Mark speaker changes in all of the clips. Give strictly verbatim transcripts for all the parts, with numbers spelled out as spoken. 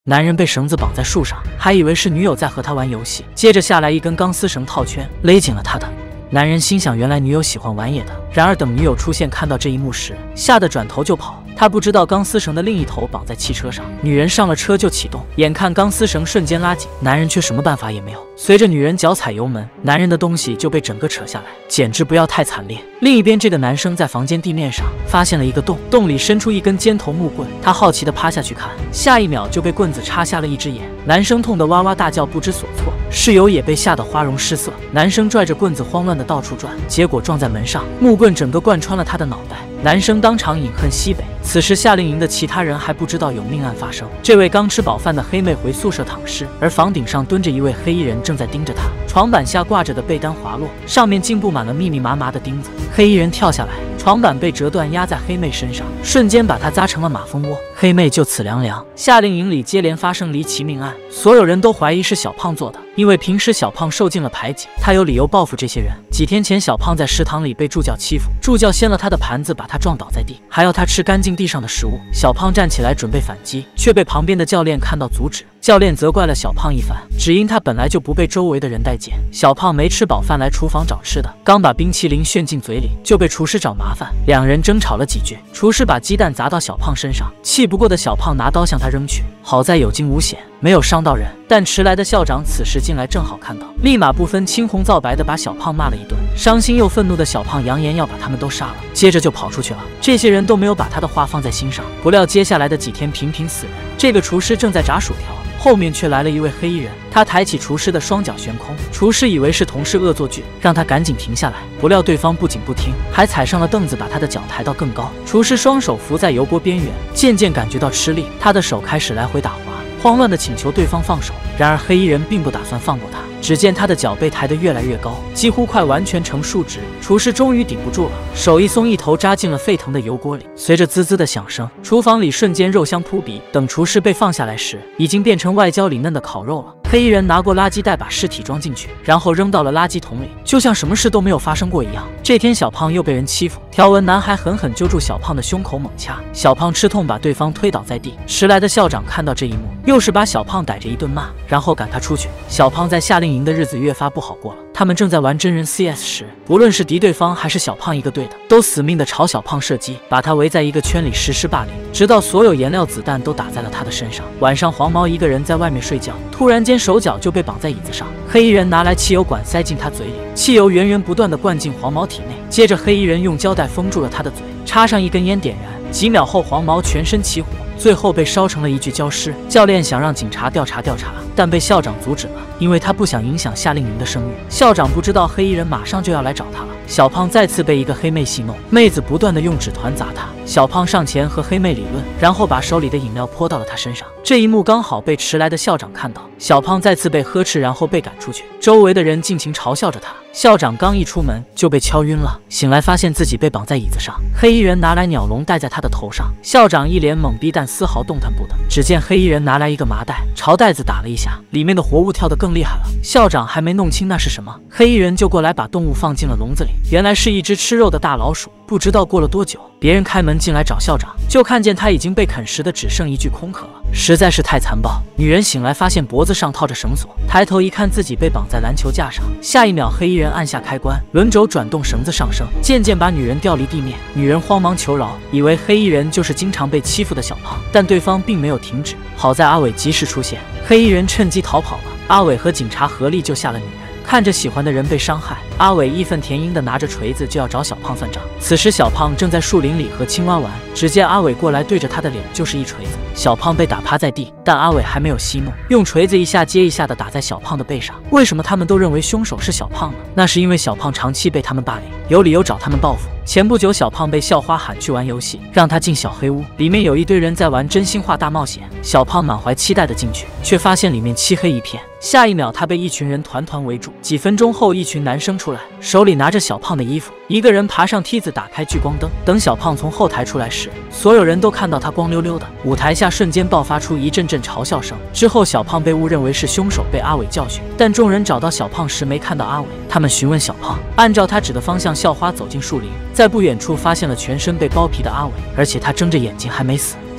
Speaker 1: 男人被绳子绑在树上，还以为是女友在和他玩游戏，接着下来一根钢丝绳套圈，勒紧了他的。男人心想，原来女友喜欢玩野的。然而等女友出现，看到这一幕时，吓得转头就跑。他不知道钢丝绳的另一头绑在汽车上，女人上了车就启动，眼看钢丝绳瞬间拉紧，男人却什么办法也没有。随着女人脚踩油门，男人的东西就被整个扯下来，简直不要太惨烈。另一边，这个男生在房间地面上发现了一个洞，洞里伸出一根尖头木棍，他好奇地趴下去看，下一秒就被棍子插瞎了一只眼。男生痛得哇哇大叫，不知所措，室友也被吓得花容失色。男生拽着棍子慌乱地到处转，结果撞在门上，木棍整个贯穿了他的脑袋。男生当场饮恨西北。此时夏令营的其他人还不知道有命案发生。这位刚吃饱饭的黑妹回宿舍躺尸，而房顶上蹲着一位黑衣人正在盯着她。床板下挂着的被单滑落，上面竟布满了密密麻麻的钉子。黑衣人跳下来，床板被折断压在黑妹身上，瞬间把她扎成了马蜂窝。黑妹就此凉凉。夏令营里接连发生离奇命案，所有人都怀疑是小胖做的，因为平时小胖受尽了排挤，他有理由报复这些人。几天前，小胖在食堂里被助教欺负，助教掀了他的盘子，把他撞倒在地，还要他吃干净地上的食物。小胖站起来准备反击，却被旁边的教练看到阻止。教练责怪了小胖一番，只因他本来就不被周围的人待见。小胖没吃饱饭来厨房找吃的，刚把冰淇淋炫进嘴里，就被厨师找麻烦，两人争吵了几句。厨师把鸡蛋砸到小胖身上，气不过的小胖拿刀向他扔去，好在有惊无险，没有伤到人。但迟来的校长此时进来正好看到，立马不分青红皂白的把小胖骂了一顿。伤心又愤怒的小胖扬言要把他们都杀了，接着就跑出去了。这些人都没有把他的话放在心上，不料接下来的几天频频死人。这个厨师正在炸薯条，后面却来了一位黑衣人，他抬起厨师的双脚悬空，厨师以为是同事恶作剧，让他赶紧停下来。不料对方不仅不听，还踩上了凳子，把他的脚抬到更高。厨师双手扶在油锅边缘，渐渐感觉到吃力，他的手开始来回打滑，慌乱地请求对方放手。然而黑衣人并不打算放过他，只见他的脚被抬得越来越高，几乎快完全成竖直。厨师终于顶不住了，手一松，一头扎进了沸腾的油锅里。随着滋滋的响声，厨房里瞬间肉香扑鼻。等厨师被放下来时，已经变成外焦里嫩的烤肉了。黑衣人拿过垃圾袋把尸体装进去，然后扔到了垃圾桶里，就像什么事都没有发生过一样。这天小胖又被人欺负，条纹男孩狠狠揪住小胖的胸口猛掐，小胖吃痛把对方推倒在地。迟来的校长看到这一幕，又是把小胖逮着一顿骂，然后赶他出去。小胖在夏令营的日子越发不好过了。他们正在玩真人 C S 时，不论是敌对方还是小胖一个队的，都死命的朝小胖射击，把他围在一个圈里实施霸凌，直到所有颜料子弹都打在了他的身上。晚上黄毛一个人在外面睡觉，突然间手脚就被绑在椅子上，黑衣人拿来汽油管塞进他嘴里，汽油源源不断的灌进黄毛体内。接着黑衣人用胶带封住了他的嘴，插上一根烟点燃，几秒后黄毛全身起火，最后被烧成了一具焦尸。教练想让警察调查调查，但被校长阻止了，因为他不想影响夏令营的声誉。校长不知道黑衣人马上就要来找他了。小胖再次被一个黑妹戏弄，妹子不断的用纸团砸他。小胖上前和黑妹理论，然后把手里的饮料泼到了他身上。这一幕刚好被迟来的校长看到，小胖再次被呵斥，然后被赶出去。周围的人尽情嘲笑着他。校长刚一出门就被敲晕了，醒来发现自己被绑在椅子上，黑衣人拿来鸟笼戴在他的头上。校长一脸懵逼，但丝毫动弹不得。只见黑衣人拿来一个麻袋，朝袋子打了一下，里面的活物跳得更厉害了。校长还没弄清那是什么，黑衣人就过来把动物放进了笼子里，原来是一只吃肉的大老鼠。不知道过了多久，别人开门进来找校长，就看见他已经被啃食的只剩一具空壳了，实在是太残暴。女人醒来发现脖子上套着绳索，抬头一看自己被绑在篮球架上，下一秒黑衣人按下开关，轮轴转动，绳子上升，渐渐把女人吊离地面。女人慌忙求饶，以为黑衣人就是经常被欺负的小胖，但对方并没有停止。好在阿伟及时出现，黑衣人趁机逃跑了。阿伟和警察合力救下了女人。看着喜欢的人被伤害，阿伟义愤填膺地拿着锤子就要找小胖算账。此时小胖正在树林里和青蛙玩，只见阿伟过来对着他的脸就是一锤子，小胖被打趴在地，但阿伟还没有息怒，用锤子一下接一下地打在小胖的背上。为什么他们都认为凶手是小胖呢？那是因为小胖长期被他们霸凌，有理由找他们报复。前不久小胖被校花喊去玩游戏，让他进小黑屋，里面有一堆人在玩真心话大冒险。小胖满怀期待地进去，却发现里面漆黑一片。下一秒他被一群人团团围住，几分钟后一群男生出来，手里拿着小胖的衣服，一个人爬上梯子打开聚光灯。等小胖从后台出来时，所有人都看到他光溜溜的，舞台下瞬间爆发出一阵阵嘲笑声。之后小胖被误认为是凶手，被阿伟教训，但众人找到小胖时没看到阿伟，他们询问小胖，按照他指的方向校花走进树林，在不远处发现了全身被包皮的阿伟，而且他睁着眼睛还没死。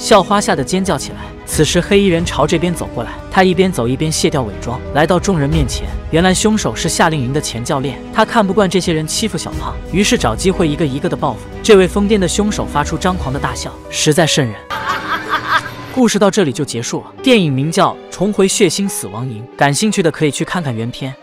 Speaker 1: 校花吓得尖叫起来。此时黑衣人朝这边走过来，他一边走一边卸掉伪装，来到众人面前。原来凶手是夏令营的前教练，他看不惯这些人欺负小胖，于是找机会一个一个的报复。这位疯癫的凶手发出张狂的大笑，实在瘆人。故事到这里就结束了。电影名叫《重回血腥死亡营》，感兴趣的可以去看看原片。